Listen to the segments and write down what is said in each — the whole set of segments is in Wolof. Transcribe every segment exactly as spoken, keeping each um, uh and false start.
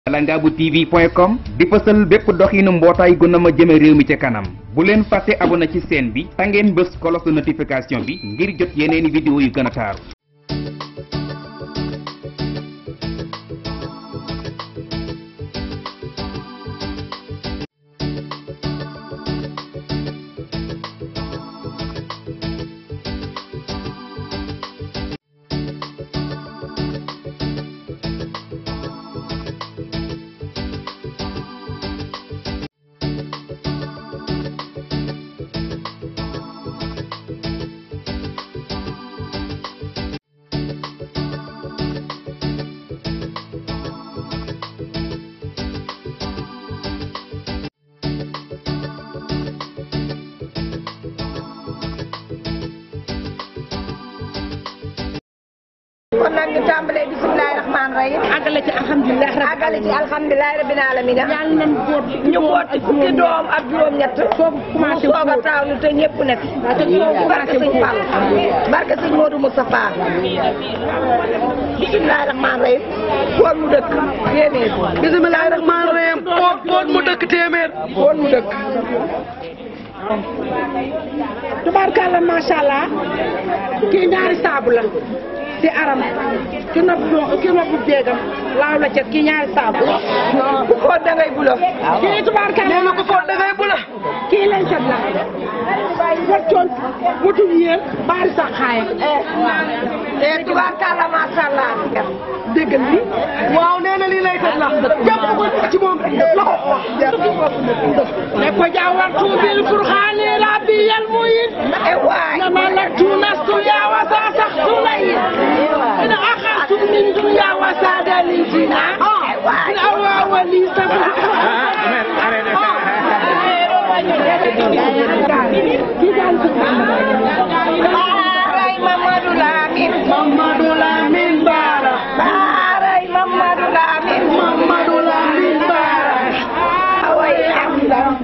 Langabu T V point com di fësal bépp doxinu mbootaay gu na ma jëme réew mi ca kanam bu leen fàtte abonné ci chaîne bi ta ngeen bës cloche de notification bi ngir jot yeneeni vidéo yu gën a taaru. kon nag ñu tàmbalee bismillahi rahmaani rahim àggale ci alhamdulilah àggale ci alhamdulilah rabbil alamin yàlla nañ boot ñu boot ci fukki doom ak juróom-ñett soobu commencé mu soog a taaw ñu te ñëpp nekk barke sëñ Fall barke sëñ Modou Moustapha bismillahi rahmaani rahim foon mu dëkk téeméer bismillahi rahmaani rahim foon mu dëkk téeméer foon mu dëkk tubaarkàlla macha allah kii ñaari saabu la ci aram ki nopp ki nopp déegam laaw la cet ki ñaari saabu ku foot da ngay bulo kii tubaarkàlla nee na ku foot da ngay bula kii lañ cet la waccoon wutu yéen baari sax xaaye te tubaarkàlla macha allah déggal li waaw nee na lii lay teg la jàpp ko ci moom loxo ne ko jaawartu bil furxaani rabbiyal muyin e waay nama laktu nastu yaa wasa saxtu layin ina axartu min dunya wasada lin zina ina awa wali sabra Baaray Mamadou Lamine Mamadou Lamine Bara Baaray Mamadou Lamine Mamadou Lamine Bara away am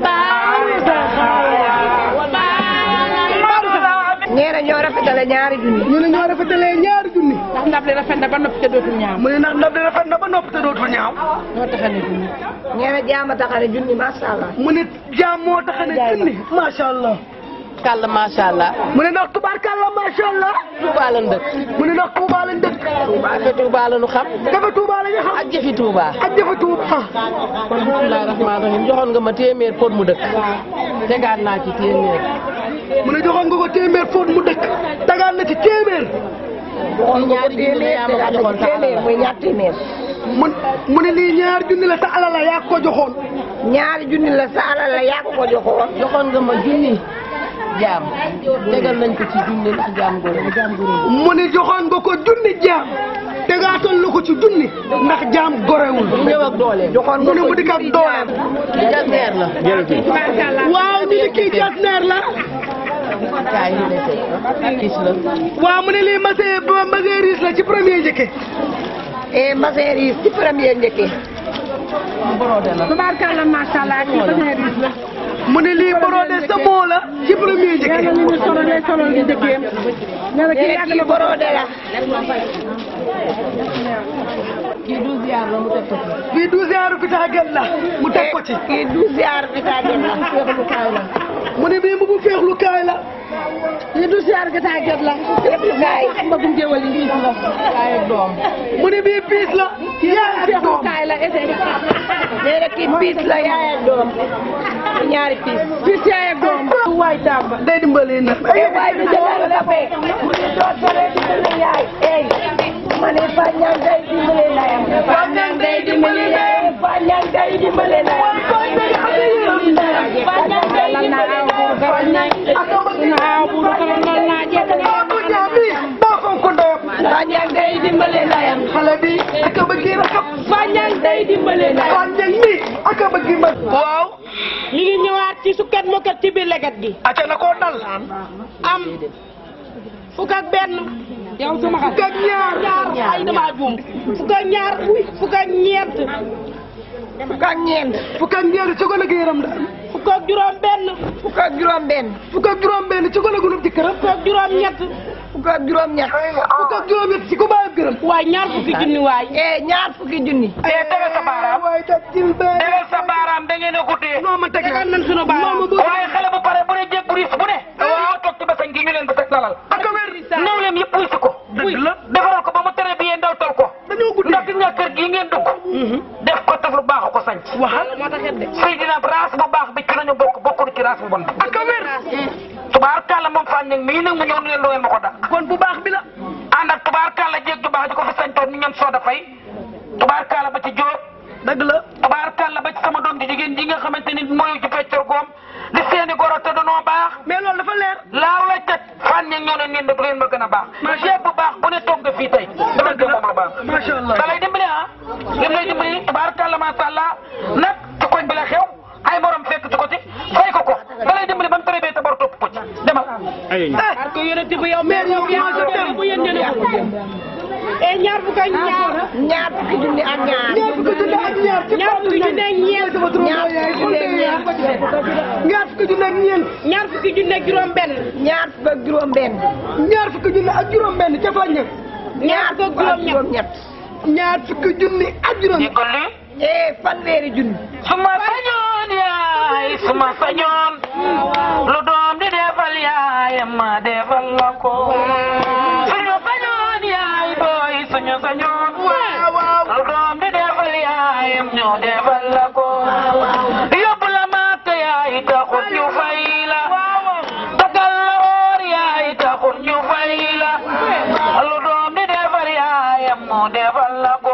nee na ñoo rafetale ñaari junni ñu ne ñoo rafetalee ñaari junni ndax ndab li rafet na ba noppi te dootul ñaaw mu ne ndax ndab li rafet na ba noppi te dootul ñaaw moo taxane junni nee na jaama taxane junni masha Allah mu ne jaam moo taxane junni macha allah kàlla macha allah. mu ne ndax tubaarkàlla macha allah Touba lañ dëkk. mu ne ndax Touba lañ dëkk Touba te Touba la ñu xam. dafa Touba la ñu xam ak jëfi Touba. ak jëfa Touba kon bismillahi rahmaani rahim joxoon nga ma téeméer pot mu dëkk. tegaat naa ci téeméer. mu ne joxoon nga ko téeméer foot mu dëkk tagaan na ci téeméer ci ñaari junni la yaa ma ko joxoon sa alal muy ñaar téeméer mun mu ne lii ñaari junni la sa alal la yaa ko joxoon ñaari junni la sa alal la yaa ko ko joxoon joxoon nga ma junni jaam tegal nañ ko ci junni ndax jaam góor jaam góor mu ne joxoon nga ko junni jaam tegaatal la ko ci junni ndax jaam gorewul mu ñëw ak doole. joxoon mu ne mu dikk ak dooleem li jasneer la. waaw ñu ne kii jasneer la kaay ñu ne tey kiis la. waaw mu ne lii masé maséris la ci premier njëkke e mbaseer yi ci premier njëkke borode la. tubaarkàlla macha allah kii baseeris la mu ne lii borode sa moo la ci premier njëkke nee na ñu solo lay solo di njëkkeem nee na kii yàgg kii na ko borode la kii douze yaar la mu teg ko ci. fii douze heures bi tàggat la mu teg ko ci kii douze heures bi tàggat la mu ne bii mu bu feexlu kaay la kii du siyaar ga tàggat la feexlu kaay mbagum géwal yi ngi la kaay ak doom. mu ne bii piis la yaa ak feexlu doom kaay la ete nee na kii piis la yaay ak doom ñaari piis fii si yaay ak doom waay tàmba day dimbali na e waay bi jëlaat la fee mu ne doo sore dimbali yaay ey ma ne Fanyang day dimbali layam Fanyang day dimbali layam Fanyang day dimbali layam Fanyang day dimbali Fanyang day dimbali layam xale bi ak a bëgg rakam Fanyang day dimbali layam Fanyang mi ak a bëgg ma waaw ñu ngi ñëwaat ci sukkat mokkat ci biir leget gi aca na koo dal am fukk ak benn yow sama xel fukk ak ñaar ay dama juum fukk ak ñaar fukk ak ñeent fukk ak ñeent fukk ak ñaar ci gone gi yaram daal fukk ak juróom benn fukk ak juróom benn fukk ak juróom benn ci gone gu nu jëkkëram fukk ak juróom ñett fukk fukk ak juróom-ñett. fukk ak juróom-ñett ci ko bàyyi gërëm. waay ñaar fukki junni waay. eh ñaar fukki junni. eh tegal sa baaraam. waay da jil bee. tegal sa baaraam da ngeen a guddee. non ma tegal tegal nañ sunu baaraam. waaye xale bu pare bu ne jég bu riis bu ne. waaw toog ci basañ gi ñu leen ba teg dalal. ak a wér. néew leen yëpp wuy si ko. dëgg la. defaral ko ba mu tere bi yéen daw tol ko. dañoo guddee. ndax gis nga kër gii ngeen dugg. def ko taf lu baax ko sañ. waxal. moo tax it de. Seydina raas bu baax bi ci lañu bokk bokkul ci raas bu bon. ak a wér. tubaarkàlla moom fan ñeg mii nag mu ñëw ni leen doyee ma ko dàq. kon bu baax bi la. ànd ak tubaarkàlla jéeg ju baax ji ko fi sañtoon ni ñoom sooda fay. tubaarkàlla ba ci jóob. dëgg la. tubaarkàlla ba ci sama doom ji jigéen ji nga xamante ni mooy ci feccor goom di seeni goro te danoo baax. mais loolu dafa leer. laaw la tet fan ñeg ñoo ne ngeen def leen ma gën a baax. jéeg bu baax bu ne toog nga fii tey. dama gën moom a baax. macha allah. da lay dimbali ah. lim lay dimbali tubaarkàlla macha allah nag ci koñ bi la xew ay morom fekk ci ko ci fay ko ko da lay dimbali ba mu tere bee te bor topp ko ci demal. parce que yonent bi yow mais yow yaa bu yéen jëlee ko. et ñaar fukk ak ñaar. ñaar fukki junni ak ñaar. ñaar fukki junni ak ñaar. ñaar fukki junni ak ñeent. ñaar fukki junni ak ñeent. ñaar fukki junni ak ñeent. ñaar fukki junni ak juróom benn. ñaar fukk ak juróom benn. ñaar fukki junni ak juróom benn ca fañ. ñaar fukk ak juróom ñett. ñaar fukki junni ak juróom. di ko lii. eh fanweeri junni. suma sañoon yaay suma sañoon lu doom di defal yaayam ma defal la ko suñu sañoon yaay booy suñu sañoon lu doom di defal yaayam ñu defal la ko yóbbu la màkk yaay taxul ñu fay la tagal la oor yaay taxul ñu fay la lu doom di defal yaayam mu defal la ko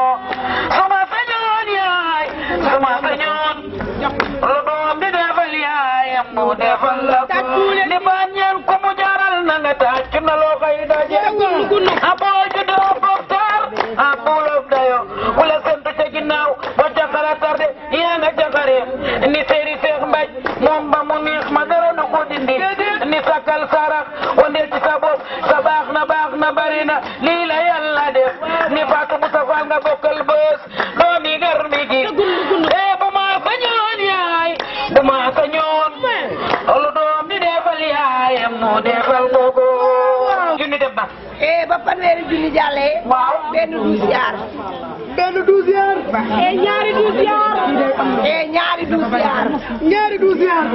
suma sañoon yaay suma sañoon lu doom di defal yaayam mu defal la ko ni bañeel ku mu jaral na nga tàcc na loo koy daje a boo juddoo boktar a bulof dayo wala sentu ca ginnaaw ba jakara tarde yaa nga jakare ni seeri seex mbaj moom ba mu neex ma dara na ko dindi ni sakal sarax wandeel ci sa bopp sa baax na baax na bari na lii la yàlla def ni Fatou Moussa Fall nga bokkal bës doomi gar mi gi eh bu ma sañoon yaay bu ma sañoon lu doom di defal yaayam mu defal ko ko junni def na eh ba fanweeri junni jàllee. waaw benn douze yaar. benn douze yaar. et ñaari douze yaar. eh ñaari douze yaar. ñaari douze yaar.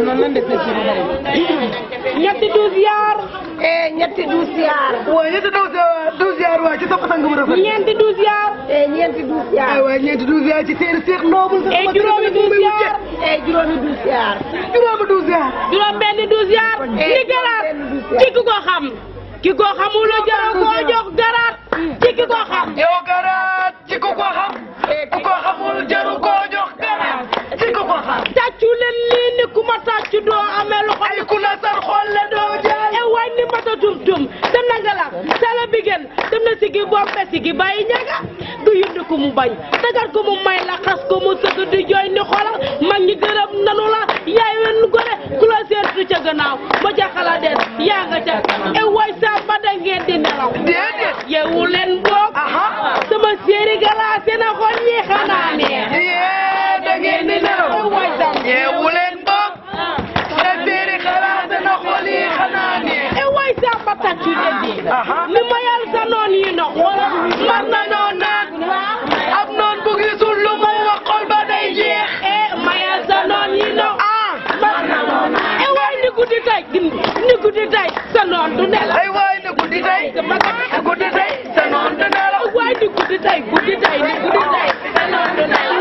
ñetti douze yaar. eh ñetti douze yaar. waaye ñetti douze yaar douze yaar waaye ci sama sang bu rafet. ñeenti douze yaar. eh ñeenti douze yaar. waaye ñeenti douze yaar ci seeri seex noobul. et juróomi douze yaar. eh juróomi douze yaar. juróomi douze yaar. juróom benn douze yaar. eh li garaat juróom benn douze ki yaar. ku ko xam. ki ko xamul la jara koo jox garaat. ci ki ko xam. yow garaat ci ku ko xam ku ko xamul jaru koo jox garaat ci ku ko xam tàccu leen lii ni ku ma tàccu doo amee lu ay ku la sar xool la doo jaay e waay ni mata tum tum dem na ngala sala bigen dem na sigi bombe sigi bàyyi ñaga du yundi ko mu bañ dagar ko mu may la xas ko mu sëgg di jooy ni xoolal mag ñi gërëm nanu la yaay wen gore ku la seetu ca gannaaw ba ca xala des yaa nga ca e waay sa ba da ngeen di nelaw déedéet yeewu leen boog sama séeri gala seen a xool ñi xanaa neex yee da ngeen di nelaw waay sam yeewu leen boog sa séeri xalaat na xool yi xanaa neex e waay sa ba tàccu leen di ni ma yàlla sa noon yi na xoolal mar na noon naan ab noon bu gisul lu mu wax xol ba day jeex e ma yàlla sa noon yi na mar na noon naan e waay ni guddi tay ni guddi tay sa noon du nelaw ay waay ni guddi tay guddi tay sa noon du nelaw waay ni guddi tay guddi tay ni guddi tay sa noon du nelaw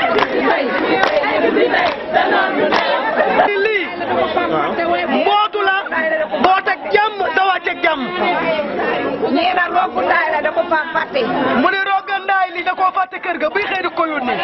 lii mbootu la boot ak jàmm dawaat ak jàmm. nee na roogu ndaay la da ko faa fàtte. mu ne rooga ndaay li da koo fàtte kër ga buy xëy di ko yónnee.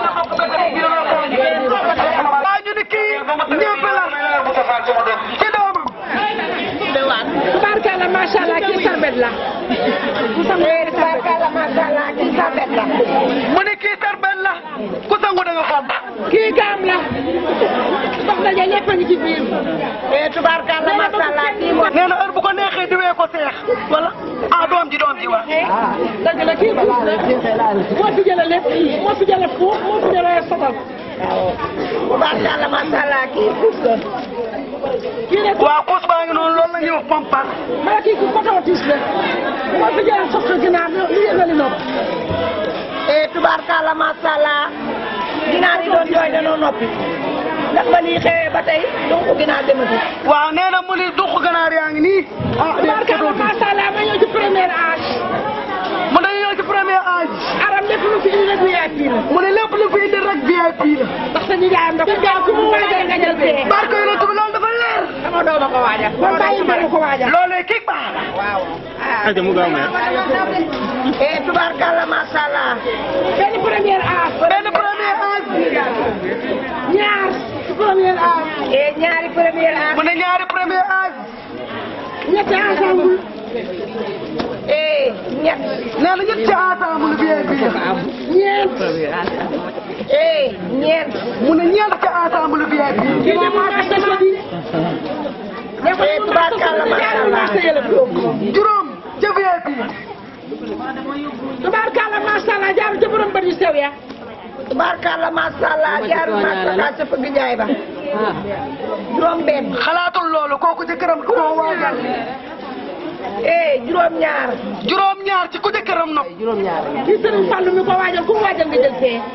waa ñu ni kii ñebe la ci doomam. tubaarkalla macha allah kii sarbet la eh tubaarkalla macha allah kii sarbet la. mu ne kii sarbet la ku sangu da nga xam. kii gaam la dox daje lépp a ngi ci biir eh tubaarkalla macha allah kii moo. nee na heure bu ko neexee diwee ko seex wala ah doom ji doom ji wax. dëgg la kii moo fi jëlee lépp moo fi jëlee foofu moo fi jëlee sotal tubaarkalla macha allah kii fuuf la. waaw kuus baa ngi noonu loolu la ñuy wax pompas. ma kii ku kototis la ma fi jëlee soxla ginaar li yëngali nopp eh tubaarkalla macha allah ginaar yi doon jooy danoo noppi ndax ba lii xewee ba tey donc ginaar demati. waaw nee na mu ni duq ganaar yaa ngi nii. ah tubaarkalla macha allah ma ñëw ci premier âge. mu ne ñëw ci premier âge. aram lépp lu fi indi rek V I P la. mu ne lépp lu fi indi rek V I P la. ndax sa nijaayam dafa gaaw ku mu waajal nga jël fee. barke yonent bi loolu dafa leer. sama doom a ko waajal. man bàyyi ma ko waajal. loolee kii baax la. waaw. ah mu gaaw meer. eh tubaarkalla macha allah. benn premier âge. benn premier âge. ñaar premier âge. eh ñaari premier âge. mu ne ñaari premier âge. ñetti ensemble. eh ñett. nee na ñett ci ensemble V I P la. ñeent. eh ñeent. mu ne ñeent ci ensemble V I P. kii de moo tax dafa di. eh tubaarkalla macha allah. juróom ca V I P. tubaarkalla macha allah jaaru ca borom bët yu sew ya. tubaarkalla macha allah jaaru macha allah ca fëgg jaay ba. juróom benn. xalaatul loolu kooku jëkkëram ku ko waajal. eh juróom ñaar. juróom ñaar ci ku jëkkëram nopp. juróom ñaar. kii Serigne Fallou mi ko waajal ku mu waajal nga jël fee.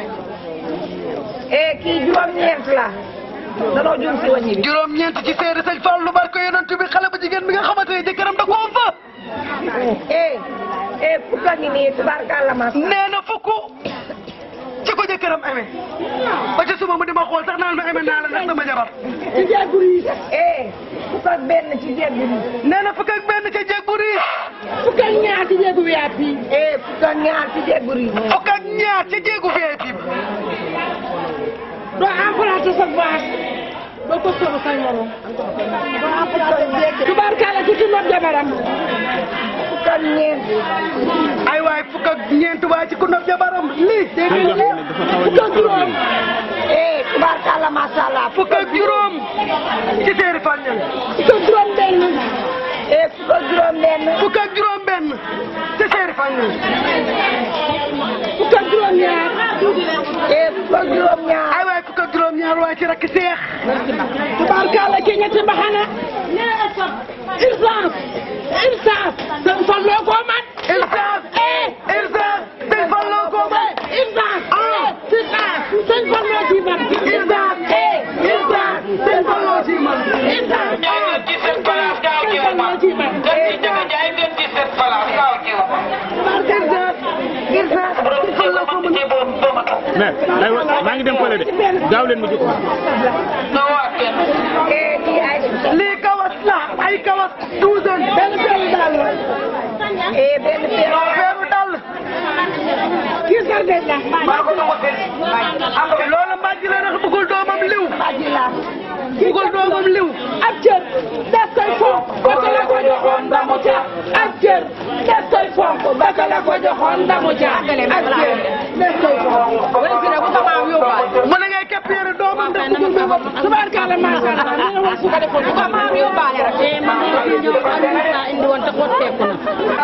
eh kii juróom ñeent la. danoo jum si wàññi bi. juróom ñeent ci seeri sëñ Fallou barke yonent bi xale bu jigéen bi nga xamante ne jëkkëram da koo fa. eh eh fukk a ngi nii tubaarkalla macha allah. nee na fukk ci ko jëkkëram amee. ba ci suba mu di ma xool sax naan ma amee naa la ndax sama jabar. ci jeeg bu riis. eh fukk ak benn ci jeeg bu riis. nee na fukk ak benn ci jeeg bu riis. fukk ak ñaar ci jeegu V I P. eh fukk ak ñaar ci jeeg bu riis. fukk ak ñaar ci jeegu V I P. doo emprunté sa base. doo ko sori say morom. doo emprunté jeeg. tubaarkalla ci ci nopp jabaram. fukk ak ñeent. ay waay fukk ak ñeent waay ci ku nopp jabaram lii. fukk ak juróom. eh tubaarkalla macha allah. fukk ak juróom ci seeri Fallou. fukk ak juróom benn. eh fukk ak juróom benn. fukk ak juróom benn ci seeri Fallou. fukk ak juróom ñaar. eh fukk ak juróom ñaar. ay waay fukk ak juróom ñaar waay ci rakk seex. tubaarkalla ki ñetti mbaxana. urgence. urgence. sëñ Fallou ko mat. urgence. eh urgence. sëñ Fallou ko mat. urgence. eh urgence. sëñ Fallou ci mat. urgence. eh urgence. sëñ Fallou ci mat. urgence. ñooy ngeen ci seen place gaaw ci wu ma. ngeen ci jëge jaay ngeen ci seen place gaaw ci wu ma. urgence. bu doon ci ba ma ci boobu ba ma taw. mais aywa maa ngi dem fële de gaaw leen ma jóg. nga waat kenn. eh kii ay. lii kawas la ay kawas douzaine. benn peeru dàll la. eh benn peeru. peeru dàll. kii sardine la. maa ko doon waxee. loolu mbàjj la ndax bëggul doomam liw. Aji la. bëggul doomam liw. ab cër des koy fonk baka la ko joxoon ndamu ca. ab cër des koy fonk baka la ko joxoon ndamu ca. ab cër des koy fonk. mu ne ngay képp yére doomam ndax bëggul muy bopp. tubaarkalla macha allah li nga wax su ko defoon. ko maam yóbbaale rek. eh man de ñëw indi woon te xotteeku na.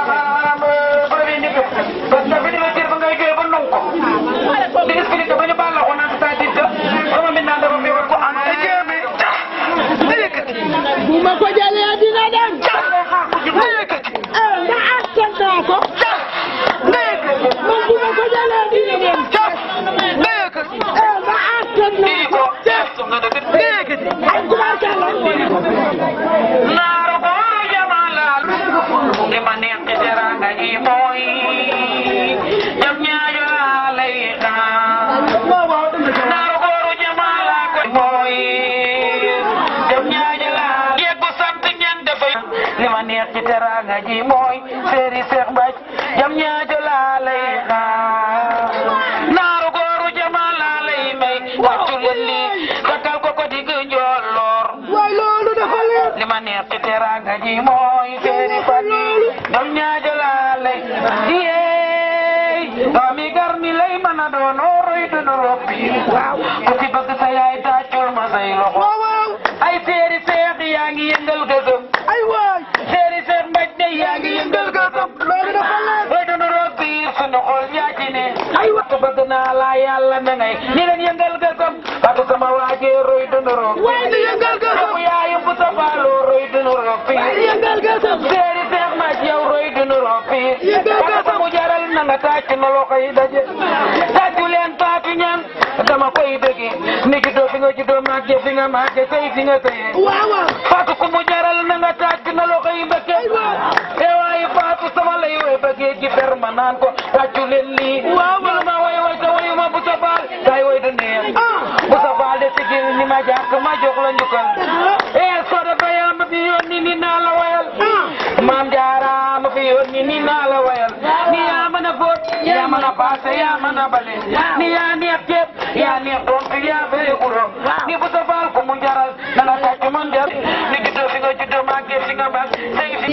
parce que bi ñu la jël ba ngay jógee ba nangu ko. di expliqué ba ñu baal la ko naan c'est-à-dire que sama mbir naan dafa feebar ko am te jéeme nga yëkkati. bu ma ko jëlee dina dem. nga yëkkati. eh nga askan naa ko. nga yëkkati. man bu ma ko jëlee dina dem. nga yëkkati. eh nga askan naa kii ko. ko teestu nga dëgg. nga yëkkati. ay tubaarkalla. naaru góoru jamalaal li ma neex ci teranga ji mooy jam ñaajo laa lay xaar naaru góoru jamala ko mooy jam ñaajo laa yeggu sant ñan dafay li ma neex ci teranga ji mooy seeri Seex Mbaj jam ñaajo laa lay xaar naaru góoru jamala lay may wàccu leen lii takkal ko ko digg njolloor waaye loolu dafa leer. li ma neex ci teranga ji mooy seeri fati dam ñaajo laa lay yeey doomi gar mi lay mën a doon roy dunu roppi waaw ku ci bëgg sa yaay tàccul ma say loxo waaw waaw. ay seeri seex yaa ngi yëngal gësëm ay waay. seeri seex mbaj de yaa ngi yëngal gësëm loolu dafa leer. roy dunu roppi sunu xol yaa ci ne aywa bëgg naa la yàlla na ngay ni leen yëngal gësam Fatou sama waajee roy dunuroo waaye ni yëngal gësam amu yaayu bu sa baaloo roy dunuroo fii yëngal gësam seeri seex ma ci yow roy dunuroo fii Fatou mu jaral na nga tàcc na loxo yi daje tàccu leen Fatou ñaan dama koy bëgge ni juddoo fi nga juddoo màgge fi nga màgge sëy fi nga sëyee waaw waaw Fatou ku mu jaral na nga tàcc na loxo yi mbëkke e waaye Fatou sama lay way bëggee ci fer ma naan ko tàccu leen lii waaw ma way way sa wayu ma bu sa baal kay way du neex bu sa baal de sigil ni ma jàkk ma jox la njukkal e soo da bayaa ma fi yónni ni naa la wayal maam jaara ma fi yónni ni naa la wayal ni yaa mën a fóot yaa mën a paase yaa mën a bale ni yaa neex ceeb yaa neex doon fi yaa bëri kuróom ni bu sa baal ku mu jaral na nga tàcc man jar ni juddoo fi nga juddoo màggee fi nga màgg sëy fi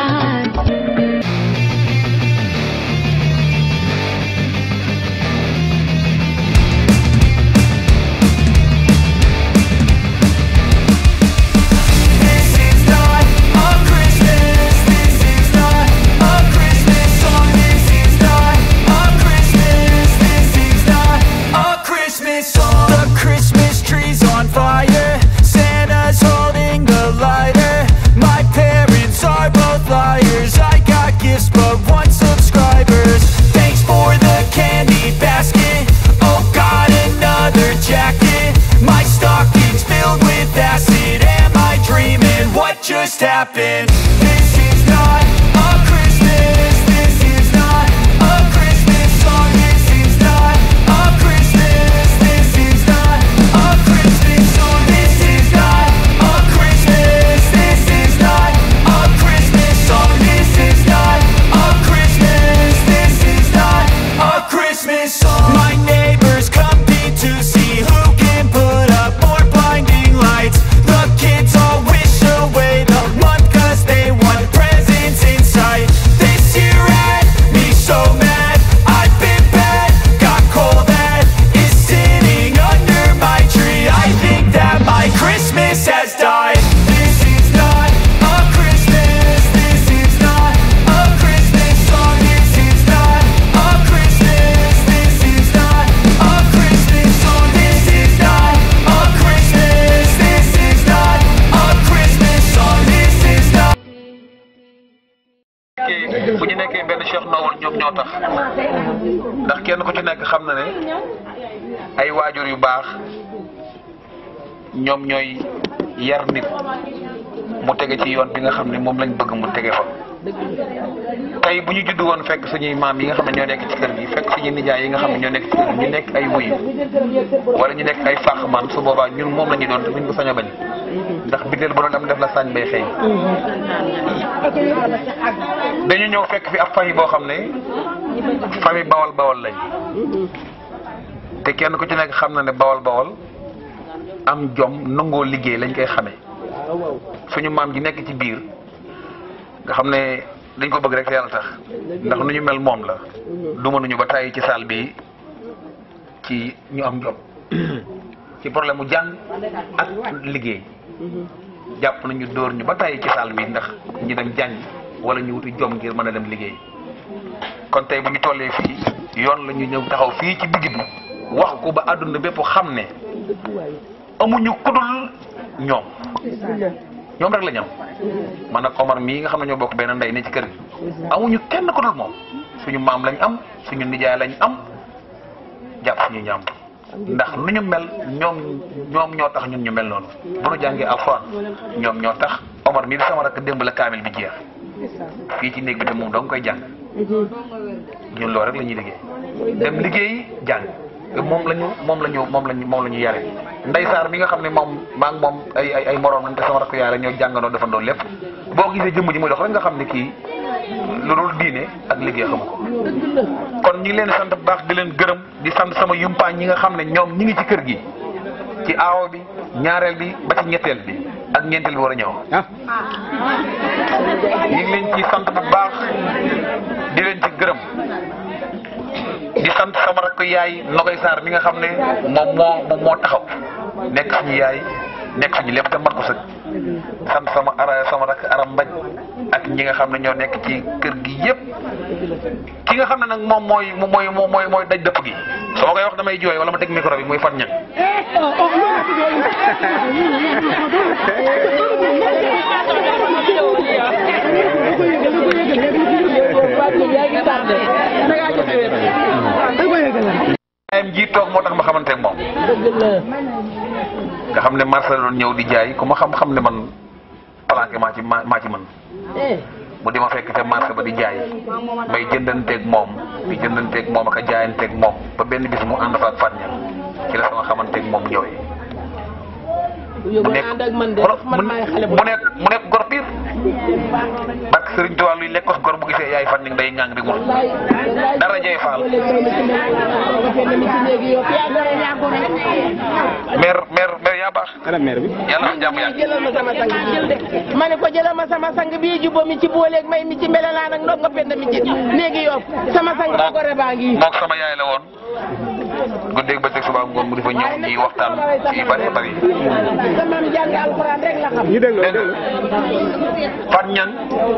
just happened. This is not a Christmas. This is not a Christmas song. This is not a Christmas. This is not a Christmas song. This is not a Christmas. This is not a Christmas song. This is not a Christmas. This is not a Christmas song. My neighbors compete to see who can put up more blinding lights. The kids all wish away the month cause they want presents in sight. This year had me so mad, I've been bad, got coal that is sitting under my tree. I think that my Christmas has died. This is not a Christmas. This is not a Christmas song. This is not a Christmas. This is not a Christmas song. This is not a Christmas. This is not a Christmas song. This is not. bu ñu nekkee benn Cheikh Nawal ñoom ñoo tax ndax kenn ku ci nekk xam na ne ay waajur yu baax ñoom ñooy yar nit mu tege ci yoon bi nga xam ne moom lañ bëgg mu tege fa tey bu ñu judd woon fekk suñuy maam yi nga xam ne ñoo nekk ci kër gi fekk suñuy nijaay yi nga xam ne ñoo nekk ci kër gi ñu nekk ay wuyu wala ñu nekk ay fàqman su boobaa ñun moom la ñuy doon te duñ ko sañ a bañ ndax biteel bu doon am def la sañ bay xëy dañu ñëw fekk fi ab famille boo xam ne famille bawal bawal lañ te kenn ku ci nekk xam na ne bawal bawal am jom nangoo liggéey lañ koy xamee suñu maam ji nekk ci biir nga xam ne dañ ko bëgg rek yàlla tax ndax nu ñu mel moom la du mënuñu ba tàyyi ci salle bi ci ñu am jom ci problème mu jàng ak liggéey jàpp nañu dóor ñu ba tàyyi ci salle bi ndax ñi dem jàng wala ñu wuti jom ngir mën a dem liggéey kon tey bu ñu tollee fii yoon la ñu ñëw taxaw fii ci digg bi wax ko ba àdduna bépp xam ne amuñu kudul ñoom ñoom rek la ñu am man ak Omar mii nga xam ne ñoo bokk benn ndey ne ci kër gi amuñu kenn kudul moom suñu maam lañ am suñu nijaay lañ am jàpp suñu ñaam ndax nu ñu mel ñoom ñoom ñoo tax ñun ñu mel noonu bu nu jàngee alxuraan ñoom ñoo tax Omar mii di sama rakk démb la kaamil bi jeex fii ci néeg bi te moom dong koy jàng ñun loolu rek la ñuy liggéey dem liggéey jàng moom lañu moom lañu moom lañu moom la ñu yare Ndey Saar mi nga xam ne moom maa ngi moom ay ay ay moroom lañ te sama rakk yaay la ñoo jàngandoo defandoo lépp boo gisee jëmm ji muy dox rek nga xam ne kii lu dul diine ak liggéey xamu ko kon ñi ngi leen sant bu baax di leen gërëm di sant sama yumpaañ ñi nga xam ne ñoom ñi ngi ci kër gi ci aawo bi ñaareel bi ba ci ñetteel bi ak ñeenteel bi war a ñëw ñi ngi leen ci sant bu baax di leen ci gërëm di sant sama rakk yaay Nogay Sarr mi nga xam ne moom moo moom moo taxaw nekk suñu yaay nekk suñu lépp te mat ko sëg sant sama ara sama rakk aram mbañ ak ñi nga xam ne ñoo nekk ci kër gi yépp ki nga xam ne nag moom mooy mooy mooy mooy daj dëpp gi soo koy wax damay jooy wala ma teg micro bi muy Fat Niang ayam ji toog moo tax ma xamante ak moom nga xam ne marché la doon ñëw di jaay ku ma xam-xam ne man planqué maa ci maa ci mën mu di ma fekk te marché ba di jaay may jëndanteeg moom di jëndanteeg moom ak a jaayanteeg moom ba benn bis mu ànd fa ak Fat Niang ci la sama xamanteeg moom ñëwee mu nekk mu nekk mu nekk gor piir barke Sëriñ Tuubaa luy lekkos gor bu gisee yaay Fat Niang day ñàng di mul dara jey faal maire maire maire yaa baax maire bi yàlla am jàmm yaa jëlal ma sama sang bi ma ne ko jëlal ma sama sang bii jubbo mi ci booleeg may mi ci melelaan ak ndog nga penda mi ci néegi yow sama sang ba gore baa ngi mook sama yaay la woon guddeeg bëccëg suba ngoon mu di fa ñëw di waxtaan ci bari bari sama jàng alxuraan rek la xam ñu déglu déglu Fat Niang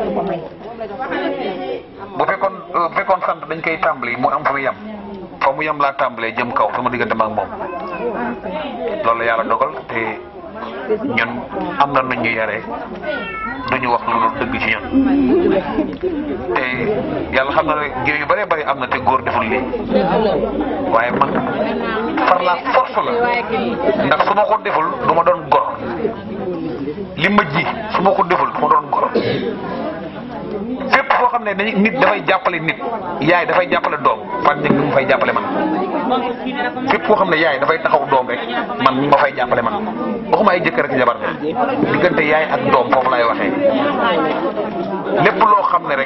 bu fekkoon bu fekkoon sant dañ koy tàmbali mu am fa mu yem fa mu yem laa tàmbalee jëm kaw sama diggante ma ak moom loolu la yàlla dogal te ñun am na nu ñu yaree duñu wax lu dëgg ci ñun te yàlla xam na ne géew yu bëree bëri am na te góor deful lii waaye man far la force la ndax su ma ko deful du ma doon gor li ma ji su ma ko deful du ma doon gor fépp foo xam ne dañuy nit dafay jàppale nit yaay dafay jàppale doom Fat Niang mi mu fay jàppale man fépp foo xam ne yaay dafay taxaw doom rek man mi ma fay jàppale man waxuma ay jëkkër ak jabar na diggante yaay ak doom foofu lay waxee lépp loo xam ne rek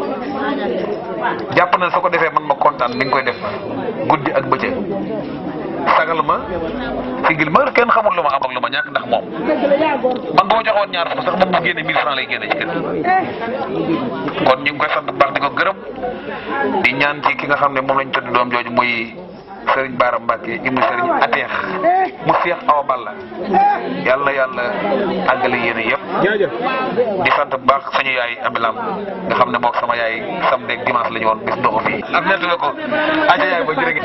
jàpp na soo ko defee man ma kontaan mi ngi koy def guddi ak bëccëg sagal ma sigil ma kenn xamul lu ma am ak lu ma ñàkk ndax moom man bu ma joxoon ñaar fukk sax moom mu génne mille francs lay génne ci kër kon ñu ngi koy sant bu baax di ko gërëm di ñaan ci ki nga xam ne moom lañ tudd doom jooju muy Serigne Bara Mbacke imu Serigne Ateex mu Seex Awa Balla yàlla na yàlla àggale yéene yëpp di sant bu baax suñu yaay Abilam nga xam ne mook sama yaay samedi ak dimanche la ñu woon bis ndoxu fii ak nett la ko aja yaay ba jërëjëf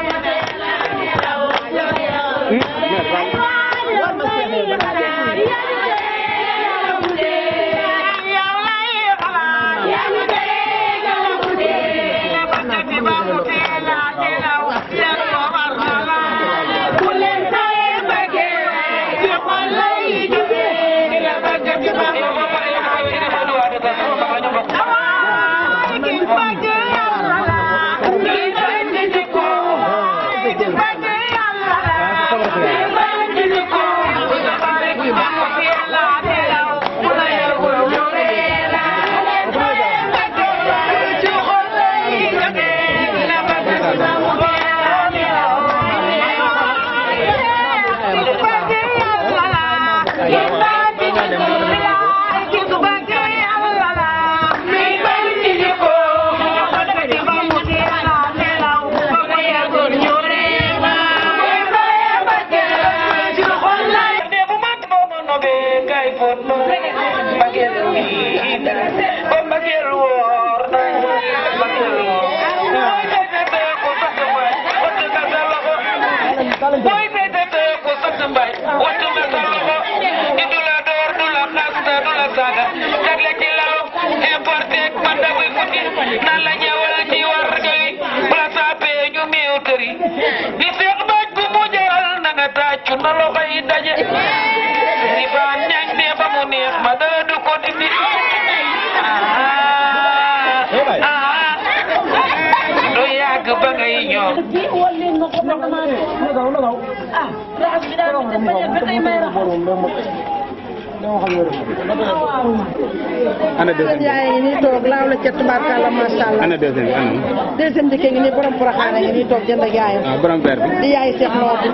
ana deuxième yaay ngi nii toog laaw la ca tubaarkalla masha Allah ana deuxième ana deuxième jëkkee ngi nii borom Porokhane ngi nii toog jënd ak yaayam ah borom père bi di yaay Cheikh Noobu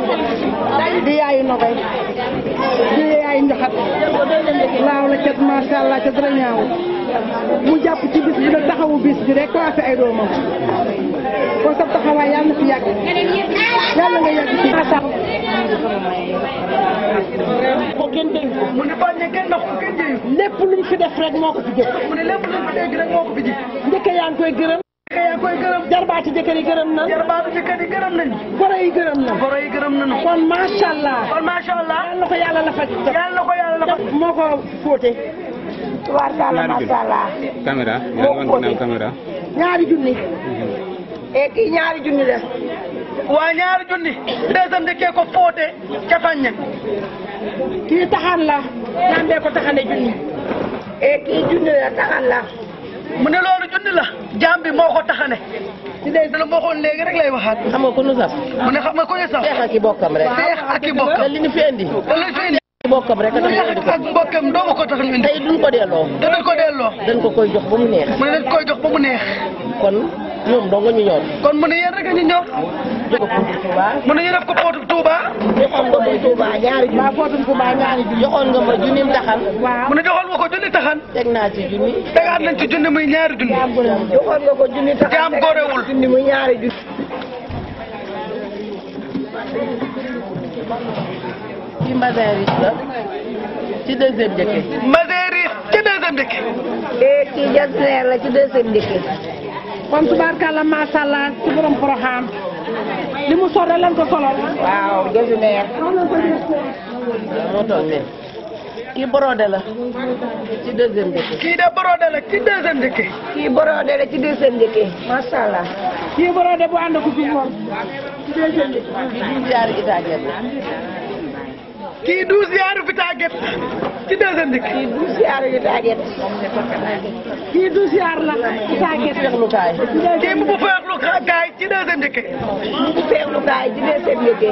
di yaayu Nogay di yaayu Njoxat laaw la ca masha Allah ca dara ñaaw mu jàpp ci bis bi nag taxawu bis bi rek classé ay doomam kon sa taxawaay yàlla na fi yàgg yàlla nga yàgg ci ko kenn dégg ko mu ne bañ ne kenn nax ko kenn jëyu lépp lu mu fi def rek moo ko fi jëf mu ne lépp lu mu fi dégg rek moo ko fi ji njëkk yaa ngi koy gërëm yaa koy gërëm jarbaati jëkkër yi gërëm na jarbaatu jëkkër yi gërëm nañ goro yi gërëm na goro yi gërëm nañu kon macha allah kon macha allah yal na ko yàlla la fa yàlla na ko yàlla la fa moo ko fóote tubaarkalla macha allah caméra yaa ngi woon ginnaaw caméra ñaari junni e kii ñaari junni la waa ñaari junni deuxième di kee ko fóote ca faññe kii taxan la ñaambee ko taxane junni e kii junni la taxan la mu ne loolu junni la jaam bi moo ko taxane ci dee dala moo xoon léegi rek lay waxaat xam nga ku nu saf mu ne xam nga ko ñu sax seex ak i bokkam rek seex ak i bokkam te li ñu fi indi te li fi indi bokkam rek a tax ñu indi ko ak mbokkam doomu ko tax ñu indi tey duñ ko delloo te duñ ko delloo dañ ko koy jox ba mu neex mu ne dañ koy jox ba mu neex kon ñoom dong ñu ñor kon mu ne yéen rek a ñu ñor jox ko Potou Touba mu ne ñu def ko Potou Touba joxoon nga ma Touba ñaari junni waaw Potou Touba ñaari junni joxoon nga ma junnim taxan waaw mu ne joxoon nga ko junni taxan teg naa ci junni tegaat nañ ci junni muy ñaari junni joxoon nga ko junni taxan jaam gorewul junni muy ñaari junni ci magasin riche la ci deuxième njëkke Mazéri ci deuxième dëkk e kii jasneer la ci deuxième ndikki kon tubaarkalla macha allah ci borom Porokhane li mu sore lan ko solol waaw jasneer moo toog ne kii borode la ci deuxième njëkke kii de borode la ci deuxième dëkk kii borode la ci deuxième ndikki macha allah kii borode bu ànd ko fi moom ci deuxième ndikki kii duñ jaari itaaget la kii douze yaaru fi tàgget ci deuxième dëkk kii douze yaaru yu tàgget kii douze yaar la ci tàgget feexlukaay kii mu bu feexlu gaay ci deuxième dëkk mu bu feexlu gaay ci deuxième ndikki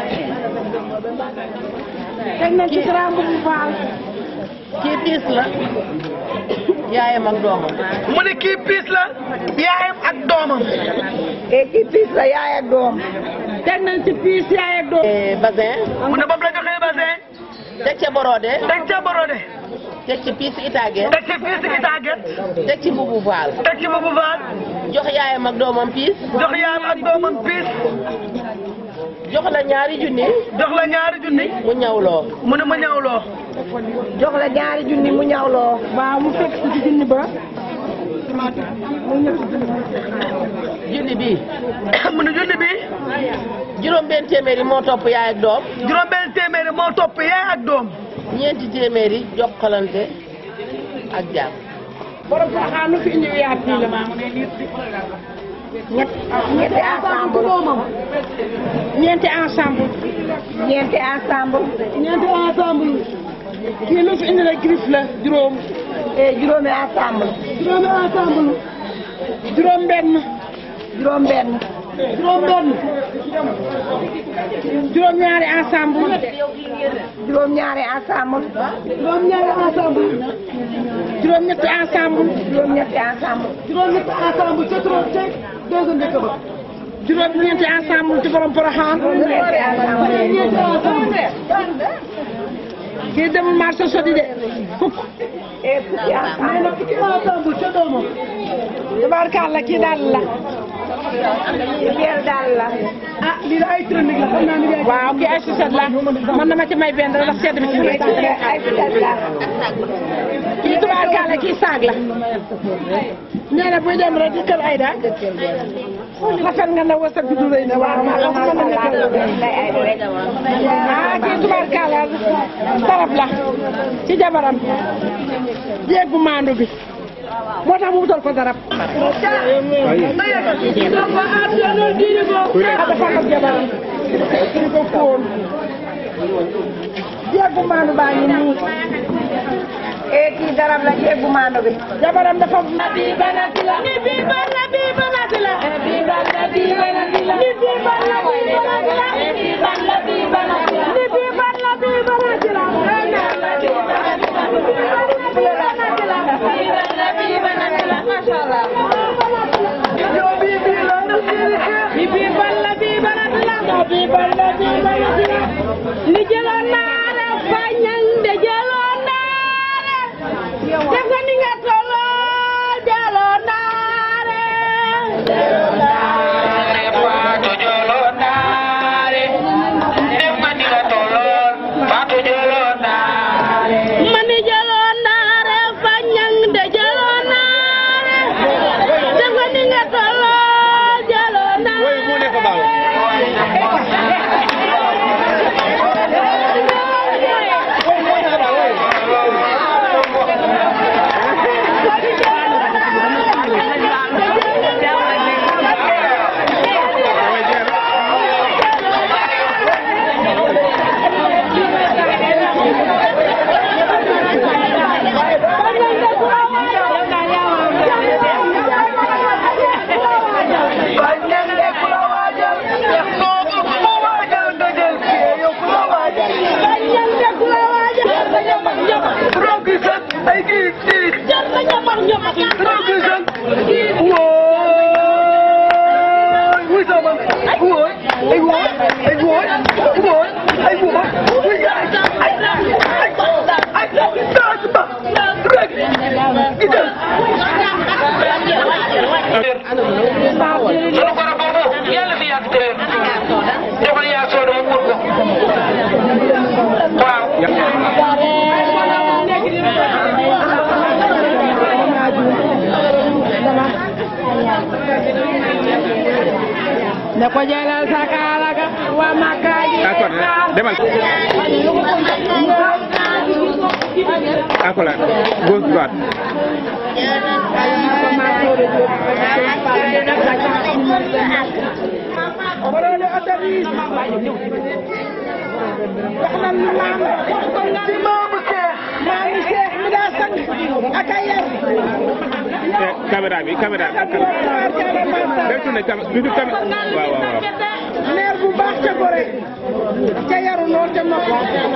teg nañ ci grand bu faal kii piis la yaayam ak doomam mu ne kii piis la yaayam ak doomam e kii piis la yaay ak doom teg nañ ci piis yaay ak doom basin mu ne ba mu la joxee basin teg ca borode teg ca borode teg ci piis itaaget teg ci piis i tàgget teg ci mbubu faal teg ci boobu faal jox yaayam ak doomam piis jox yaayam ak doomam piis jox la ñaari junni jox la ñaari junni mu ñawloo mu ne ma ñawloo jox la ñaari junni mu ñawloo waaw mu fekk ci junni ba junni bii mu ne junni bi juróom benn téeméeri moo topp yaay ak doom juróom benn téeméeri moo topp yaay ak doom ñeenti téeméeri jokkalante ak jaam borom Porokhane nu fi indi yaat fii la ñett ñetti ensemble ñeenti ensemble ñeenti ensemble ñeenti ensemble kii lu fi indi la griffe la juróom e juróomi ensemble juróomi ensemble juróom benn juróom benn juróom benn juróom ñaari ensemble juróom ñaari ensemble juróom ñaari ensemble juróom ñetti ensemble juróom ñetti ensemble juróom ñetti ensemble ca trop ca deuxième dëkk ba juróom ñeenti ensemble ci borom Porokhane ñetti ensemble ñeenti ensemble kii demul marché sodi de fukk e fukki ensemble fukki ensemble ca doomam tubaarkalla kii daal la biir daal la ah lii la ay tronique la xam naa ni waaw kii ay suset la man na ma ci may benn rek ndax sedd bi ci nekk ay suset la kii tubaarkalla kii saag la nee na buy dem rek di kër Ayda rafet nga na wasa bi du rëy na waaw ma xam nga na ah kii tubaarkalla tarab la ci jabaram jéeg bu maandu bi moo tax mu wutal ko darab dafa am jabaram di ko fóon jéeg bu maandu baa ngi nii e kii darab la jéeg bu maandu bi jabaram dafa Nabi banati la ni bi ban nabi banati la ni ban nabi banati la ni bi ban nabi banati la ni bi ban nabi banati la ni bi ban nabi banati la nabi banati la mashallah ni bi ban nabi banati la nabi ban nabi banati la ni jëloon naa la fañang de jëloon def nga ni nga tolloo jëloon naare jëloon naare faatu jëloon naare def nga ni nga ay buuba ay ay ay ay taas ba rek di dem sunu goro boobu yàlla fi yàgg tëwee defal yaa soo dama muur ko waaw ne ko jëlal sa kaala ga wa makaaji d'accord demal accolade gauche droite borole autorise wax nan ni maam ci maamu Cheikh maamu Cheikh mi daa sang ak a yar caméra bi caméra bi del tourné toujours caméra waaw waaw waaw neer bu baax ca gore ca yaru lool ca nopp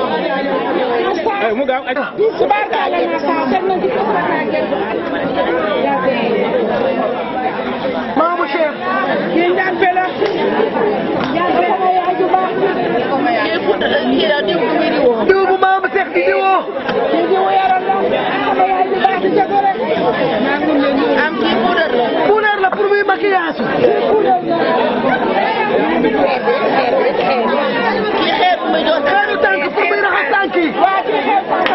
mu gaaw subaarkaale ma sa teg na ci maamu Cheikh kii njàmpe la njàmpe la yaay ju baax diw bu maamu Cheikh di diwoo kii diwu yaram la sama yaay ju baax ci ca gore am kii puudar la puudar la pour muy maquillage kii puudar la kii xeer bu muy jox xeeru tànk pour muy raxas tànk yi waaw kii xeeru tànk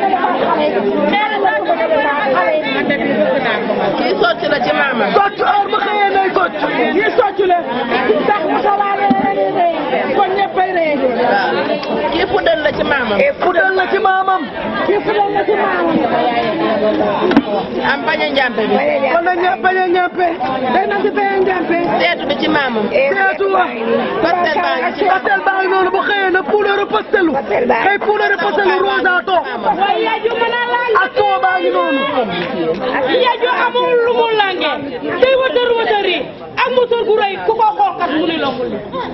kii socc la ci maama socc heure bu xëyee nay socc kii socc la tax mu salaale kon ñëppay ree kii puudar la ci maamam puudar la ci maamam kii puudar la ci maamam am bañ a njàmpe bi kon na ña bañ a njàmpe day na ci bañ a njàmpe seetu bi ci maamam seetu wa pastel baa ngi pastel baa ngi noonu bu xëyee na puudaru pastelu xëy puudaru pastelu rosa toog waaye yaaju mën a laaj ak soo baa ngi noonu yaaju amul lu mu lange day wëtër wëtër yi ak musal gu rëy ku ko xookat mu ni lomul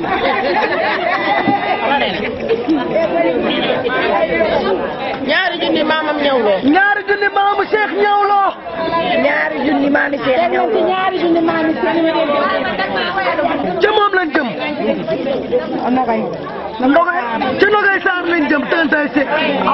ñaari junni maamam ñëwloo ñaari junni maamu Cheikh ñëwloo ñaari junni maami Cheikh ñëwloo ñaari junni maami Cheikh ca moom lañ jëm nogay nogay ca nogay Sarr lañ jëm tantay Cheikh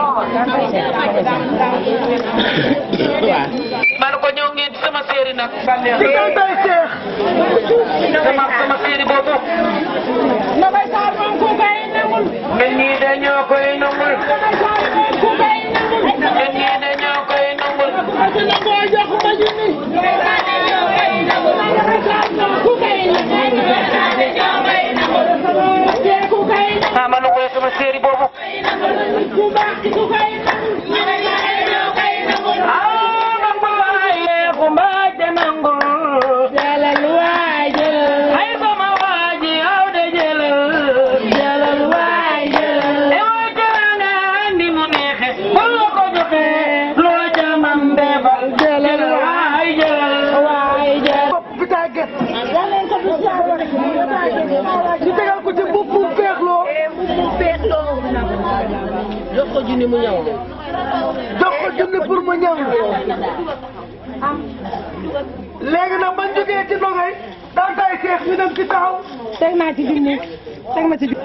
man ko ñëw ngeen ci sama série nag ci tantay Cheikh sama sama série boobu nogay Sarr moom ku koy nangul ñun ñii dañoo koy nangul ku koy nangul ñun ñii dañoo koy nangul ci la ko jox ma junni ah man ko sama série boobu ñu tegal ko ci mbubb mu feexloo mu feexloo jox ko junni mu ñëw jox ko junni pour mu ñëw léegi nag bañ jógee ci nogay daan tay Cheikh ñu dem ci taxaw teg naa ci junni teg ma ci junni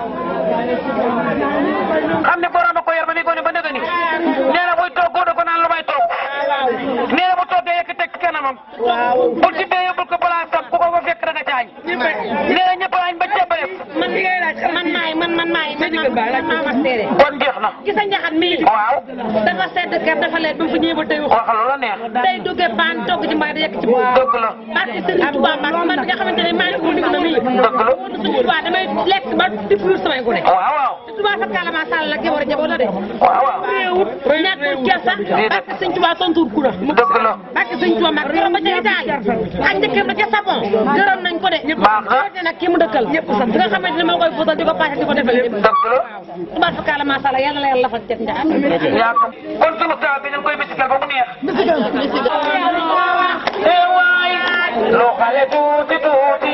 xam ne borom a ko yor ba mi gone ba nëgë ni nee na buy toog góor ko naan lu may toog nee na bu toogee yekk teg ci kanamam bul ci bee yóbbul ko balaasam ku ko fa fekk da nga caañ nee na ñëpp añ ba ceeb def man li ngay laaj man maay man man maay man maa ma seede kon jeex na gis nga njaxat mii waaw dafa sedd kër dafa leer ba mu fa ñëwee ba tey wax waxal la neex day duggee paan togg ci mbaa di yekk ci bu dëgg la parce que Serigne Touba Mbacke man nga xamante ne maa ngi ko digg na mii dëgg la Serigne Touba damay lekk ba di fuur samay gune waaw waaw Touba fa kala ma sall la jabar jabar la de waaw waaw réewut ñàkkul kersa parce que Serigne Touba tontuur kura dëgg la parce que Serigne Touba Mbacke gërëm ba ca Italie ak njëkkam ba ca Sapon gërëm nañ ko de baax na nag kii mu dëkkal nga xamante ne moo koy fóotal di ko paase di ko defal lépp dëgg la Touba fa kala ma sall yàlla la yàlla lafal cet njax yaa ko kon sunu saa bi ñu koy bisikal ba mu neex eh waay loo xale tuuti tuuti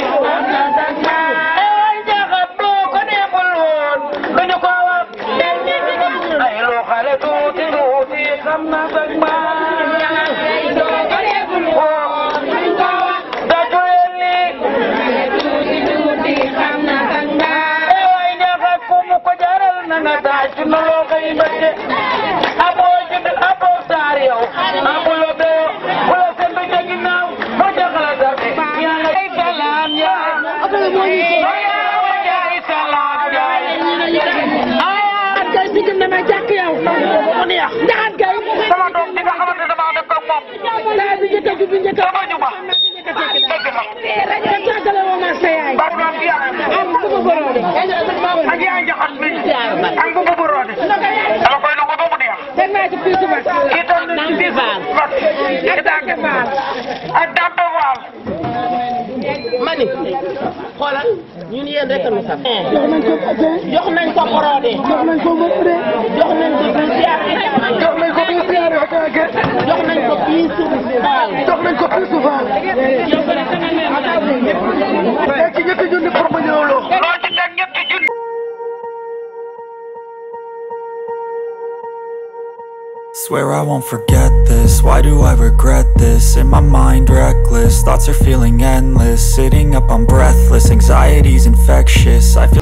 ay jaxat boo ko neexul woon duñu ko wax ay loo xale tuuti tuuti xam na sa mbaa doo ko neexul woon duñu ko wax daju leen li tuuti tuuti xam na sa mbaa eh waay na taaj na loo koy mbëcce aboo judd aboo saar yow aboo lo doo bu la seen bëcce ginnaaw moo joxala dar yaa nga ay salaam yaay yaay salaam yaay Ndaxaan Gay si gën na ma jàkk yow mu neex Ndaxaan Gay sama doom di nga xamante dama dëkk ak moom laa bi njëkk a bi njëkk a sama juba dëgg la ka tàggale woo ma sa yaay barke am yaay am bu ko borode ak yaay jaxat mi am bu bu roode dama koy nangu ba mu neex teg naa ci piisu ba kii tam na ci piisu ba ak dàmpe faal ak dàmpe faal mani xoolal ñun yéen rek nu sax jox nañ ko jox nañ ko borode jox nañ ko borode jox nañ ko bu ziar jox nañ ko bu ziar jox nañ ko piisu faal jox nañ ko piisu faal ci ñetti junni pour ma ñëw loo loo ci teg ñetti junni Swear I won't forget this, why do I regret this? In my mind reckless, thoughts are feeling endless. Sitting up I'm breathless, anxiety's infectious. I feel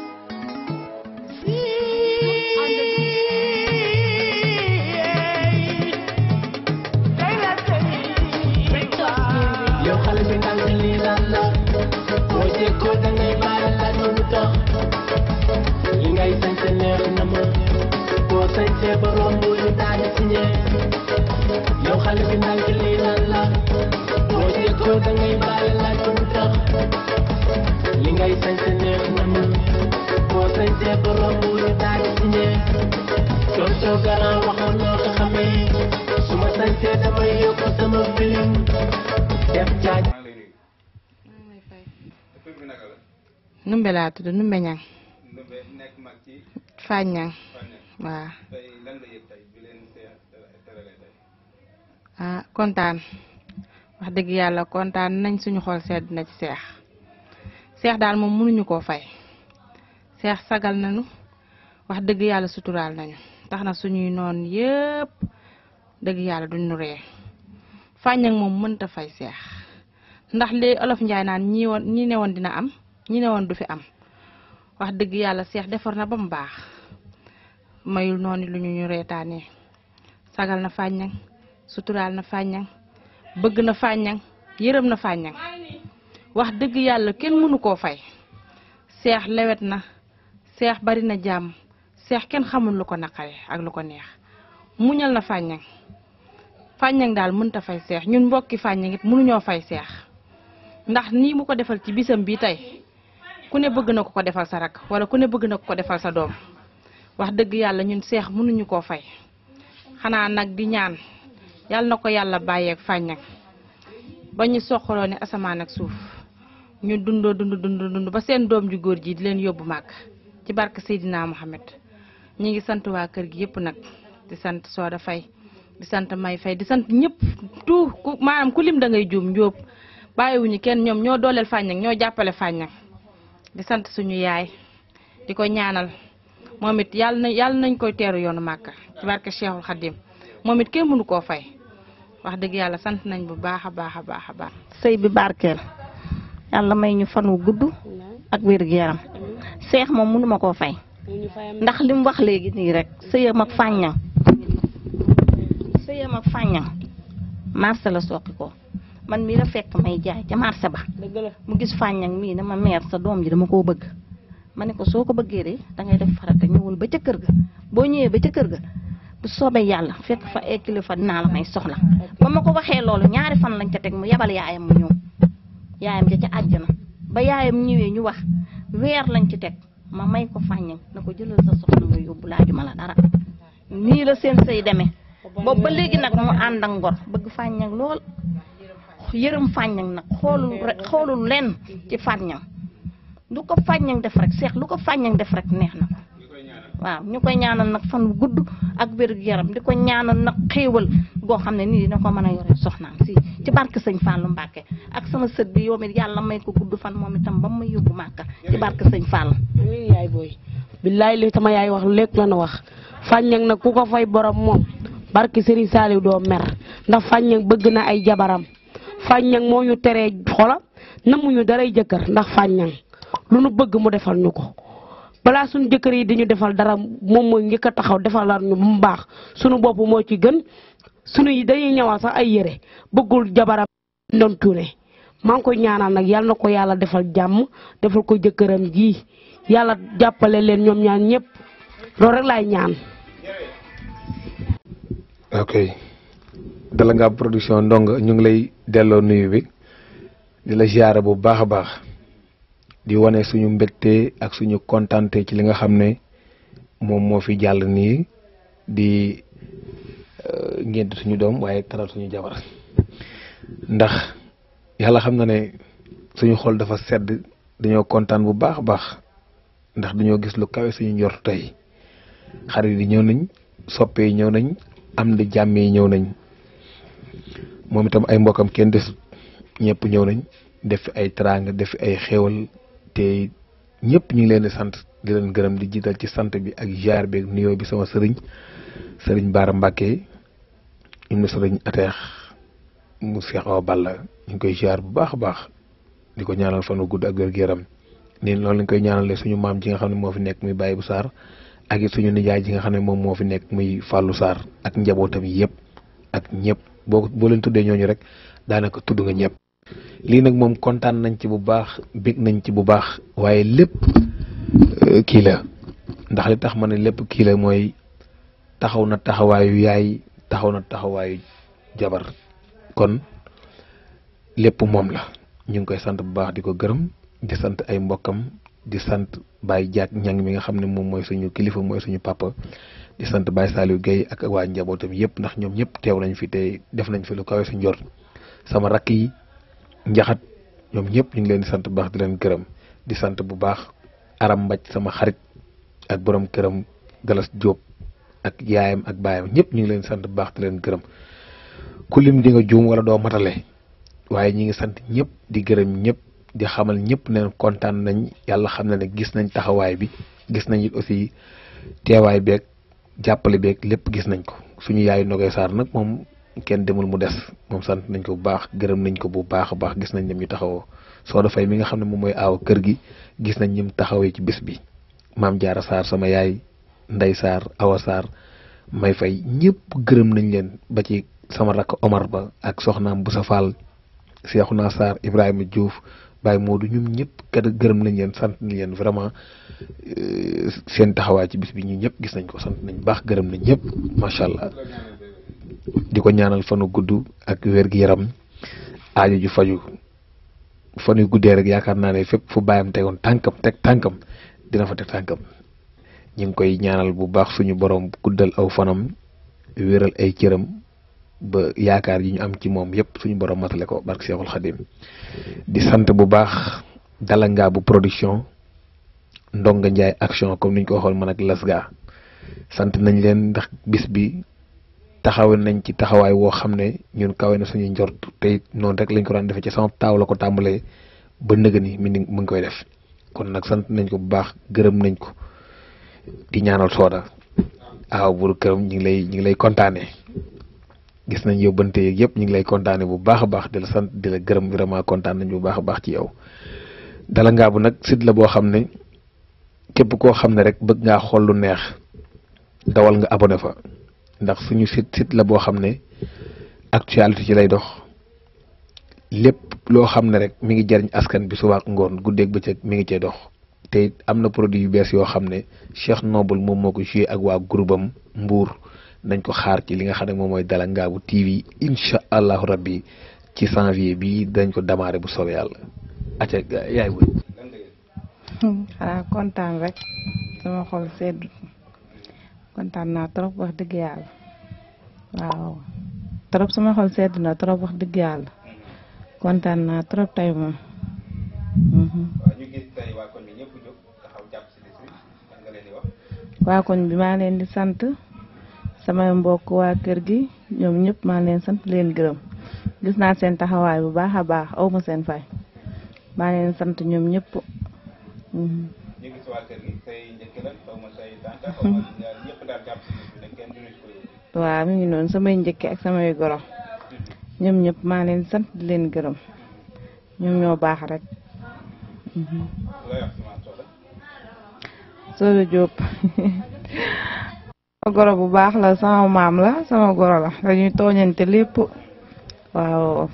yow xale bi ndànk lii lan la boo jékkoo da ngay baale laaj ko lu tax li ngay sañse neex na ma boo sañsee ba romb ñu daal di signé coow coow garaan waxoon noo ko xamee su ma sañsee damay yóbbu sama film def jaaj Numbe laa tudd Numbe Ñang Faañ Ñang waaw ah kontaan wax dëgg yàlla kontaan nañ suñu xol sedd na ci seex seex daal moom mënuñu koo fay seex sagal nañu wax dëgg yàlla suturaal nañu tax na suñuy noon yépp dëgg yàlla duñ nu ree fàññak moom mënta fay seex ndax li olof njaay naan ñi woon ñi ne woon dina am ñi ne woon du fi am wax dëgg yàlla seex defar na ba mu baax mayul noonu lu ñu ñu reetaanee sagal na fàññak suturaal na fàññang bëgg na fàññang yërëm na fàññang wax dëgg yàlla kenn mënu koo fay seex lewet na seex bari na jàmm seex kenn xamul lu ko naqare ak lu ko neex muñal na fàññang fàññang daal mënta fay seex ñun mbokki fàññang it mënuñoo fay seex ndax nii mu ko defal ci bisam bi tey ku ne bëgg na ko ko defal sa rak wala ku ne bëgg na ko ko defal sa doom wax dëgg yàlla ñun seex mënuñu koo fay xanaa nag di ñaan yàlla na ko yàlla bàyyeeg fàññak ba ñu soxaloo ne asamaan ak suuf ñu dundoo dund dund dund ba seen doom ju góor ji di leen yóbbu màgg ci barke Seydina Mohamed ñi ngi sant waa kër gi yëpp nag di sant Sooda Fay di sant May Fay di sant ñëpp tout ku maanaam ku lim da ngay juum njóob bàyyiwuñu kenn ñoom ñoo dooleel fàññak ñoo jàppale fàññak di sant suñu yaay di ko ñaanal moom it yàlla na yàlla nañ koy teeru yoonu màkka ci barke Cheikhul Khadim moom it kenn mënu koo fay wax dëgg yàlla sant nañ bu baax a baax a baax a baax. sëy bi barkeel yàlla may ñu fan wu gudd ak wér gu yaram seex moom mënuma koo fay ndax li mu wax léegi nii rek sëyam ak fàññang sëyam ak fàññang marché la soqi ko man mii la fekk may jaay ca marché ba mu gis fàññang mii dama meer sa doom ji dama koo bëgg ma ne ko soo ko bëggee de dangay def farata ñëwul ba ca kër ga boo ñëwee ba ca kër ga bu soobee yàlla fekk fa ay kilifa dinaa la may soxla ba ma ko waxee loolu ñaari fan lañ ca teg mu yabal yaayam mu ñëw yaayam ja ca àjjana ba yaayam ñëwee ñu wax weer lañ ci teg ma may ko fàññang na ko jëlal sa soxla nga yóbbu laajuma la dara nii la seen sëy demee boobu ba léegi nag mu ànd ak ngor bëgg fàññang lool yërëm fàññang nag xoolul xoolul lenn ci fàññang lu ko fàññang def rek seex lu ko fàññang def rek neex na ko waaw ñu koy ñaanal nag fan wu gudd ak wér gu yaram di ko ñaanal nag xéewal goo xam ne nii dina ko mën a yore soxnaam si ci barke sëñ Fallou Mbacke ak sama sët bi yow mi yàlla may ko gudd fan moom itam ba mu yóbbu Màkka ci barke sëñ Fallou. amiin yaay booy billaay li sama yaay wax lépp la na wax fàññang nag ku ko fay borom moom barke Serigne Saliou doo mer ndax fàññang bëgg na ay jabaram fàññang moo ñu teree xola namuñu daray jëkkër ndax fàññang lu nu bëgg mu defal ñu ko balaa suñu jëkkër yi di ñu defal dara moom mooy njëkk a taxaw defalal ñu bu mu baax suñu bopp moo ci gën suñu yi dañuy ñëwal sax ay yére bëggul jabaram doon tuune maa ngi koy ñaanal nag yàlla na ko yàlla defal jàmm defal ko jëkkëram ji yàlla jàppale leen ñoom ñaan ñëpp loolu rek laay ñaan. ok Dalanga production Ndonga ñu ngi lay delloo nuyu bi di la ziare bu baax a baax di wane suñu mbégte ak suñu kontante ci li nga xam ne moom moo fi jàll nii di ngént suñu doom waaye taral suñu jabar ndax yàlla xam na ne suñu xol dafa sedd dañoo kontaan bu baax a baax ndax dañoo gis lu kawe suñu njort tey xarit yi ñëw nañ soppe yi ñëw nañ am di jàmm yi ñëw nañ moom itam ay mbokkam kenn desut ñëpp ñëw nañ def fi ay teraanga def fi ay xéewal te ñëpp ñu ngi leen di sant di leen gërëm di jiital ci sant bi ak ziar bi ak nuyoo bi sama sëriñ sëriñ Baara Mbàkke ibnu sëriñ Ateex mu Seex Awa Balla ñu ngi koy ziar bu baax a baax di ko ñaanal fanu gudd ak wér-gu-yaram nii loolu lañ koy ñaanalee suñu maam ji nga xam ne moo fi nekk muy Baye bu Sarr ak it suñu nijaay ji nga xam ne moom moo fi nekk muy Fallou Sarr ak njabootam yëpp ak ñëpp boo boo leen tuddee ñooñu rek daanaka tudd nga ñëpp. lii nag moom kontaan nañ ci bu baax bég nañ ci bu baax waaye lépp kii la ndax li tax ma ne lépp kii la mooy taxaw na taxawaayu yaay taxaw na taxawaayu jabar kon lépp moom la ñu ngi koy sant bu baax di ko gërëm di sant ay mbokkam di sant Baye Diak ñang mi nga xam ne moom mooy suñu kilifa mooy suñu papa di sant Baye Saliou Guèye ak waa njabootam yëpp ndax ñoom ñëpp teew nañ fi te def nañ fi lu kawe su njort sama rakk yi njaxat ñoom ñëpp ñu ngi leen di sant bu baax di leen gërëm di sant bu baax aram mbaj sama xarit ak borom këram Galas Diop ak yaayam ak baayam ñëpp ñu ngi leen di sant bu baax di leen gërëm ku lim di nga juum wala doo matale waaye ñi ngi sant ñëpp di gërëm ñëpp di xamal ñëpp ne kontaan nañ yàlla xam na ne gis nañ taxawaay bi gis nañ it aussi teewaay beeg jàppale beeg lépp gis nañ ko suñu yaayu Nogay Sarr nag moom kenn demul mu des moom sant nañ ko bu baax gërëm nañ ko bu baax a baax gis nañ ñoom ñu taxawoo Sooda Fay mi nga xam ne moom mooy aaw kër gi gis nañ ñim taxawee ci bés bi Maam Jaara Sarr sama yaay Ndey Sarr Awa Sarr May Fay ñëpp gërëm nañ leen ba ci sama rakk Omar ba ak soxnaam bu sa Fall Seexuna Sarr Ibrahima Diouf Baye Modou ñum ñëpp kat gërëm nañ leen sant nañ leen vraiment seen taxawaay ci bis bi ñu ñëpp gis nañ ko sant nañ baax gërëm nañ ñëpp macha allah di ko ñaanal fanu gudd ak wér gi yaram aajo ju faju fan yu guddee rek yaakaar naa ne fépp fu bàyyam tegoon tànkam teg tànkam dina fa teg tànkam ñu ngi koy ñaanal bu baax suñu borom guddal aw fanam wéral ay cëram ba yaakaar yi ñu am ci moom yëpp suñu borom matale ko barke Seexul Xadim di sant bu baax Dalanga bu production Ndonga Njaay action comme niñ ko waxoon man ak Lasga sant nañ leen ndax bis bi taxawe nañ ci taxawaay woo xam ne ñun kawe na suñu njort te noonu rek lañ ko daan defee ci sama taaw la ko tàmbalee ba nëga ni mi mu ngi koy def kon nag sant nañ ko bu baax gërëm nañ ko di ñaanal Sooda aaw bu këram ñu ngi lay ñu ngi lay kontaanee gis nañ yóbbante yeeg yëpp ñu ngi lay kontaane bu baax a baax di la sant di la gërëm vraiment kontaan nañ bu baax a baax ci yow Dalanga bu nag site la boo xam ne képp koo xam ne rek bëgg ngaa xool lu neex dawal nga abonné fa ndax suñu site site la boo xam ne actualité ci lay dox lépp loo xam ne rek mi ngi jariñ askan bi suba ak ngoon guddeeg bëccëg mi ngi cee dox te am na produit yu bees yoo xam ne Cheikh Noble moom moo ko joué ak waa groupe am Mbour nañ ko xaar ci li nga xam ne moom mooy Dalanga bu T V incha allahu rabbi ci janvier bi dañ ko démarré bu soobee yàlla. acca yaay bu xanaa kontaan rek sama xol sedd kontaan naa trop wax dëgg yàlla waaw trop sama xol sedd na trop wax dëgg yàlla kontaan naa trop tey moom. ñu gis tey waa koñ bi ñëpp jóg taxaw jàpp si bis bi nga leen di wax. waa koñ bi maa leen di sant. samay mbokk waa kër gi ñoom ñëpp maa leen sant leen gërëm gis naa seen taxawaay bu baax a baax aw ma seen fay maa leen sant ñoom ñëpp. ñu gis waa kër gi say njëkk la xaw ma say tànta xaw ma ñëpp daal jàpp si bis bi nag kenn duñu ko. waaw mi ngi noonu samay njëkk ak samay goro ñoom ñëpp maa leen sant di leen gërëm ñoom ñoo baax rek. Soda Diop sama goro bu baax la sama maam la sama goro la dañuy tooñante lépp waaw.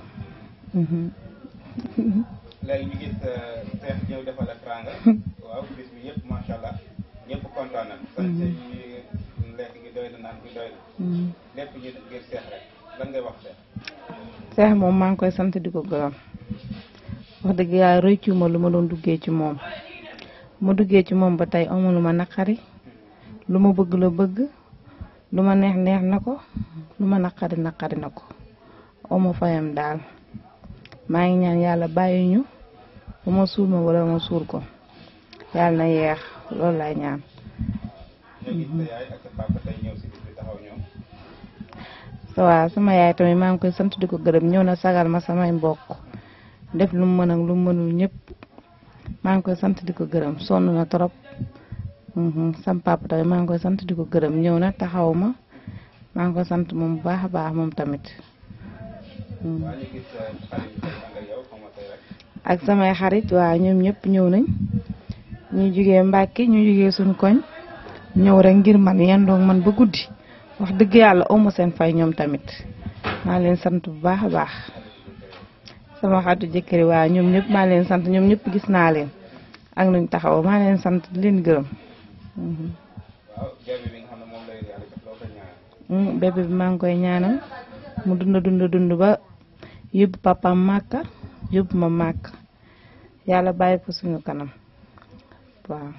léegi ñu gis Cheikh ñëw defal la tranga waaw bis bi yëpp macha allah ñëpp kontaan nañ. sant yi lekk gi doy na naan gi doy na. lépp ñu ngir Cheikh rek lan ngay wax Cheikh. Cheikh moom maa ngi koy sant di ko gërëm wax dëgg yàlla rëccu ma lu ma doon duggee ci moom ma duggee ci moom ba tey amul lu ma naqari lu ma bëgg la bëgg lu ma neex neex na ko lu ma naqari naqari na ko omo fayam daal maa ngi ñaan yàlla bàyyi ñu ba ma suul ma wala ma suul ko yàlla na yeex loolu laay ñaan. waaw sama yaay tamit maa ngi koy sant di ko gërëm ñëw na sagal ma samay mbokk def lu mu mën ak lu mu mënul ñëpp maa ngi koy sant di ko gërëm sonn na trop. sam papa tamit maa ngi koy sant di ko gërëm ñëw na taxaw ma maa ngi koy sant moom bu baax a baax moom tamit. ak samay xarit waaw ñoom ñëpp ñëw nañ ñu jugee Mbàkke ñu jugee suñu koñ ñëw rek ngir man yendoog man ba guddi wax dëgg yàlla amu seen fay ñoom tamit maa leen sant bu baax a baax sama xaritu jëkkëri waaw ñoom ñëpp maa leen sant ñoom ñëpp gis naa leen ak nuñ taxaw maa leen sant di leen gërëm. bébé bi maa ngi koy ñaanal mu dund dund dund ba yóbbu papaam màkka yóbbu ma màkk yàlla bàyyi ko suñu kanam waaw.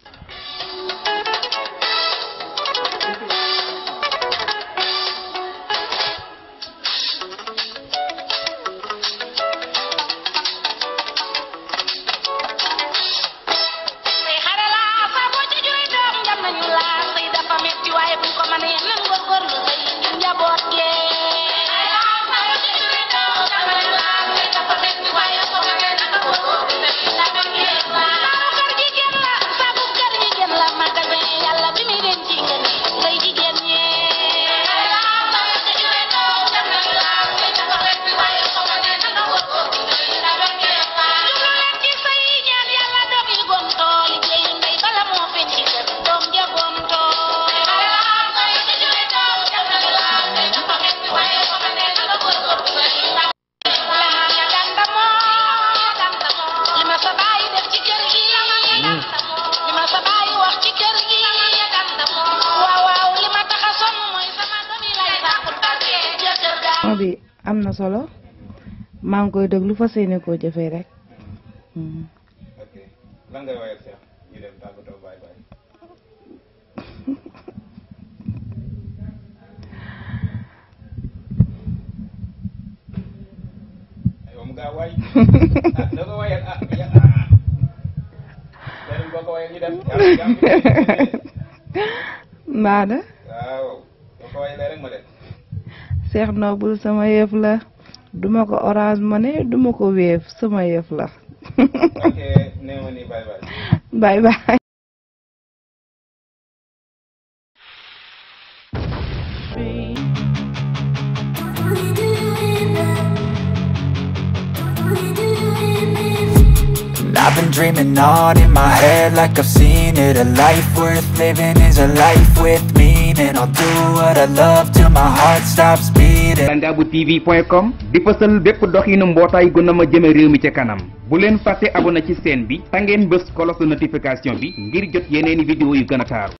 bi am na solo maa ngi koy déglu fas yéene koo jëfee rek. ok lan ngay woyal Cheikh ñu dem tàggatoo bye bye. aywa mu gaaw waay ah doo ko woyal ah ya ah léegi boo ko woyal ñu dem. Maada. waaw boo ko woyalee rek ma dem. Cheikh Nobul sama yëf la duma ko Orange Money duma ko Wave sama yëf la. ok nee ma nii bye bye. bye bye. I've been dreaming on in my head like I've seen it. A life worth living is a life with meaning. I'll do what I love till my heart stops beating. Sangabou T V point com di fësal bépp doxinu mbootaay gu na ma jëme réew mi ca kanam bu leen fàtte abonné ci chaîne bi ta ngeen bës cloche de notification bi ngir jot yeneeni vidéo yu gën a taaru.